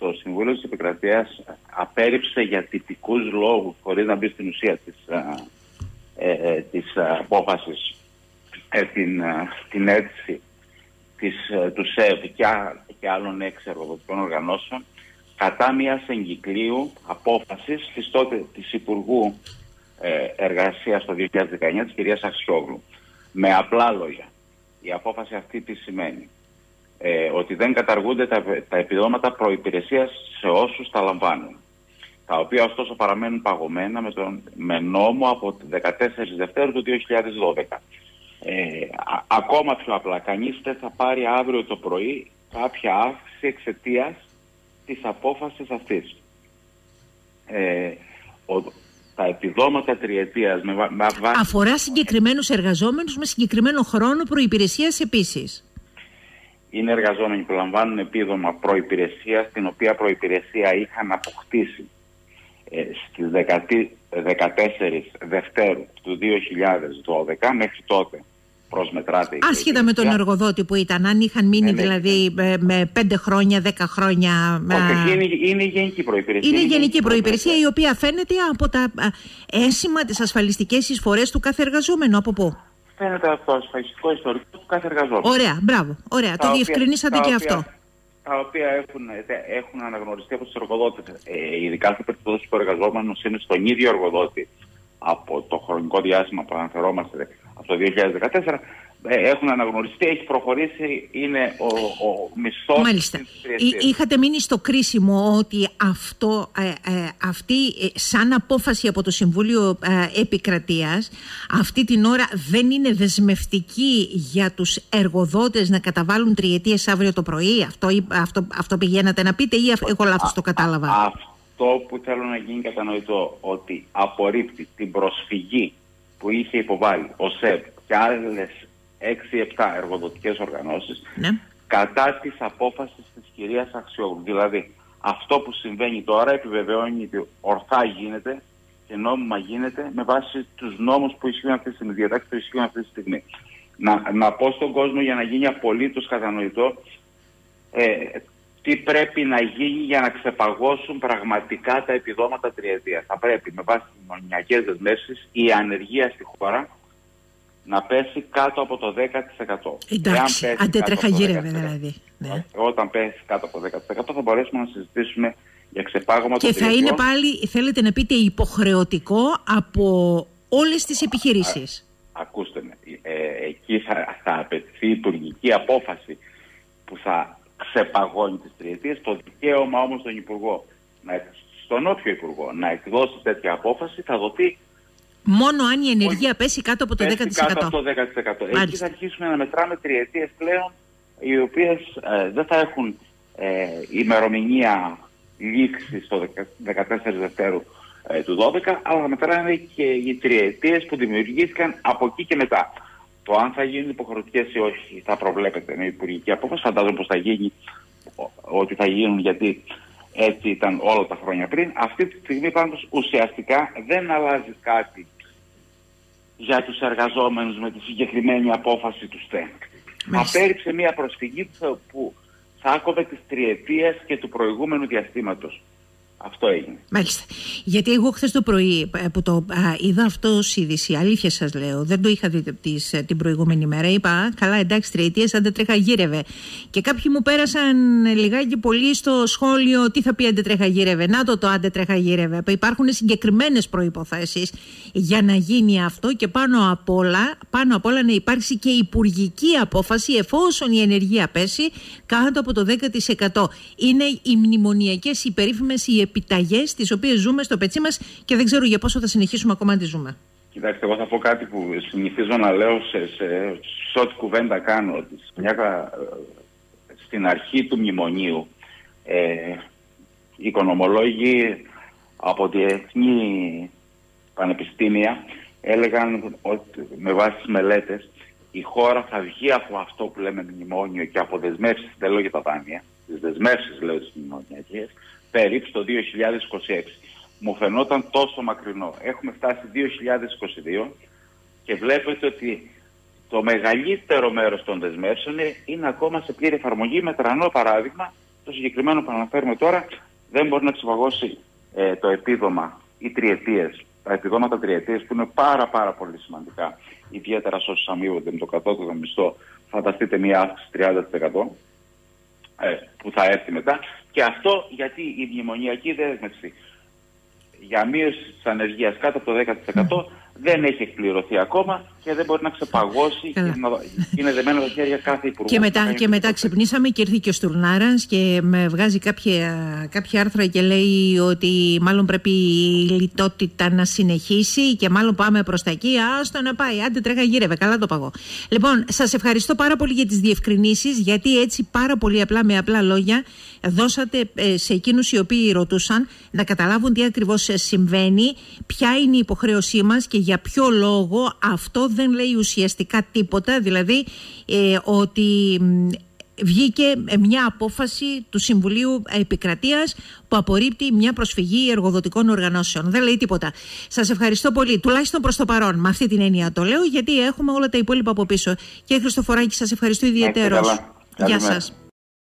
το Συμβούλιο της Επικρατείας απέρριψε για τυπικούς λόγους, χωρίς να μπει στην ουσία της απόφασης, την αίτηση του ΣΕΒ και άλλων 6 εργοδοτικών οργανώσεων κατά μιας εγκυκλίου απόφασης της Υπουργού Εργασίας το 2019, της κυρίας Αξιόγλου. Με απλά λόγια, η απόφαση αυτή τι σημαίνει? Ότι δεν καταργούνται τα επιδόματα προϋπηρεσίας σε όσους τα λαμβάνουν, τα οποία ωστόσο παραμένουν παγωμένα με νόμο από 14 Δευτέρου του 2012. Ακόμα πιο απλά, κανείς δεν θα πάρει αύριο το πρωί κάποια αύξηση εξαιτίας της απόφασης αυτής. Τα επιδόματα τριετίας αφορά συγκεκριμένους εργαζόμενους με συγκεκριμένο χρόνο προϋπηρεσίας επίσης. Είναι εργαζόμενοι που λαμβάνουν επίδομα προϋπηρεσίας, την οποία προϋπηρεσία είχαν αποκτήσει στις 14 Δευτέρου του 2012, μέχρι τότε προσμετράται. Άσχετα με τον εργοδότη που ήταν, αν είχαν μείνει δηλαδή με 5 χρόνια, 10 χρόνια. Είναι η γενική προϋπηρεσία. Είναι η γενική προϋπηρεσία, η οποία φαίνεται από τα ένσημα, τις ασφαλιστικές εισφορές του κάθε εργαζόμενου. Από πού? Φαίνεται από το ασφαλιστικό ιστορικό του κάθε εργαζόμενου. Ωραία, μπράβο. Ωραία, το διευκρινίσατε και αυτό. Τα οποία έχουν αναγνωριστεί από τους εργοδότες. Ειδικά σε περίπτωση που ο εργαζόμενος είναι στον ίδιο εργοδότη από το χρονικό διάστημα που αναφερόμαστε, από το 2014, έχουν αναγνωριστεί, έχει προχωρήσει, είναι ο μισθός. Μάλιστα. Είχατε μείνει στο κρίσιμο ότι αυτή σαν απόφαση από το Συμβούλιο Επικρατείας αυτή την ώρα δεν είναι δεσμευτική για τους εργοδότες να καταβάλουν τριετίες αύριο το πρωί. Αυτό πηγαίνατε να πείτε, ή εγώ λάθος το κατάλαβα? Αυτό που θέλω να γίνει κατανοητό, ότι απορρίπτει την προσφυγή που είχε υποβάλει ο ΣΕΒ και άλλες 6-7 εργοδοτικές οργανώσεις, ναι, κατά της απόφασης της κυρίας Αξιόγλου. Δηλαδή, αυτό που συμβαίνει τώρα επιβεβαιώνει ότι ορθά γίνεται και νόμιμα γίνεται με βάση τους νόμους που ισχύουν αυτή τη στιγμή, διατάξεις που ισχύουν αυτή τη στιγμή. Να πω στον κόσμο, για να γίνει απολύτως κατανοητό, τι πρέπει να γίνει για να ξεπαγώσουν πραγματικά τα επιδόματα τριετίας. Θα πρέπει με βάση τις μονιακές δεσμεύσεις η ανεργία στη χώρα να πέσει κάτω από το 10%. Εντάξει, αντετρεχαγύρευε δηλαδή. Ναι. Όταν πέσει κάτω από το 10% θα μπορέσουμε να συζητήσουμε για ξεπάγωμα και των θα είναι πάλι, θέλετε να πείτε, υποχρεωτικό από όλες τις επιχειρήσεις. Ακούστε με, εκεί θα απαιτηθεί υπουργική απόφαση που θα ξεπαγώνει τις τριετίες. Το δικαίωμα όμως στον Υπουργό, στον όποιο Υπουργό, να εκδώσει τέτοια απόφαση θα δοθεί μόνο αν η ενεργεία πέσει κάτω από το 10%. Κάτω από το 10%. Εκεί θα αρχίσουμε να μετράμε τριετίες πλέον, οι οποίες δεν θα έχουν ημερομηνία λήξη στο 14 Δευτέρου του 12, αλλά θα μετράνε και οι τριετίες που δημιουργήθηκαν από εκεί και μετά. Το αν θα γίνουν υποχρεωτικές ή όχι θα προβλέπεται με υπουργική απόφαση. Φαντάζομαι πως θα γίνει, ότι θα γίνουν, γιατί έτσι ήταν όλα τα χρόνια πριν. Αυτή τη στιγμή πάντως ουσιαστικά δεν αλλάζει κάτι για τους εργαζόμενους με τη συγκεκριμένη απόφαση του ΣΤΕ. Απέρριψε μια προσφυγή που θα άκοβε τις τριετίες και του προηγούμενου διαστήματος. Αυτό έγινε. Μάλιστα. Γιατί εγώ χθες το πρωί που το είδα αυτό ως είδηση, αλήθεια σας λέω, δεν το είχα δει την προηγούμενη μέρα. Είπα, καλά, εντάξει, τριετίες, αντετρεχαγύρευε. Και κάποιοι μου πέρασαν λιγάκι πολύ στο σχόλιο, τι θα πει αντετρεχαγύρευε. Να το αντετρεχαγύρευε. Υπάρχουν συγκεκριμένες προϋποθέσεις για να γίνει αυτό και πάνω απ' όλα να υπάρξει και υπουργική απόφαση εφόσον η ενεργεία πέσει κάτω από το 10%. Είναι οι μνημονιακές, οι περίφημες, οι επιταγές τις οποίες ζούμε στο πετσί μας και δεν ξέρω για πόσο θα συνεχίσουμε ακόμα να τις ζούμε. Κοιτάξτε, εγώ θα πω κάτι που συνηθίζω να λέω σε ό,τι κουβέντα κάνω. Ότι στην αρχή του μνημονίου οι οικονομολόγοι από διεθνή πανεπιστήμια έλεγαν ότι με βάση τις μελέτες η χώρα θα βγει από αυτό που λέμε μνημόνιο και από δεσμεύσεις, δεν λέω για τα δάνεια, τις δεσμεύσεις λέω τις μνημονιακές, περίπου το 2026. Μου φαινόταν τόσο μακρινό. Έχουμε φτάσει 2022 και βλέπετε ότι το μεγαλύτερο μέρος των δεσμεύσεων είναι ακόμα σε πλήρη εφαρμογή, με τρανό παράδειγμα Το συγκεκριμένο που αναφέρουμε τώρα δεν μπορεί να ξεπαγώσει το επίδομα ή τριετίες. Τα επιδόματα τριετίες που είναι πάρα πολύ σημαντικά, ιδιαίτερα σε όσους αμείβονται με το κατώτατο μισθό. Φανταστείτε μια αύξηση 30% που θα έρθει μετά. Και αυτό γιατί η μνημονιακή δέσμευση για μείωση της ανεργίας κάτω από το 10% δεν έχει εκπληρωθεί ακόμα και δεν μπορεί να ξεπαγώσει. Είναι δεμένα τα χέρια κάθε υπουργού. Και μετά ξυπνήσαμε και ήρθε και ο Στουρνάρας και με βγάζει κάποια άρθρα και λέει ότι μάλλον πρέπει η λιτότητα να συνεχίσει και μάλλον πάμε προς τα εκεί. Άστο να πάει, άντε τρέχα γύρευε, καλά το παγώ. Λοιπόν, σας ευχαριστώ πάρα πολύ για τις διευκρινήσεις, γιατί έτσι πάρα πολύ απλά με απλά λόγια δώσατε σε εκείνους οι οποίοι ρωτούσαν να καταλάβουν τι ακριβώς συμβαίνει, ποια είναι η υποχρέωσή μας και για ποιο λόγο. Αυτό δεν λέει ουσιαστικά τίποτα, δηλαδή ότι βγήκε μια απόφαση του Συμβουλίου Επικρατείας που απορρίπτει μια προσφυγή εργοδοτικών οργανώσεων. Δεν λέει τίποτα. Σας ευχαριστώ πολύ, τουλάχιστον προς το παρόν. Με αυτή την έννοια το λέω, γιατί έχουμε όλα τα υπόλοιπα από πίσω. Και Χριστοφοράκη, σας ευχαριστώ ιδιαίτερως. Γεια σας.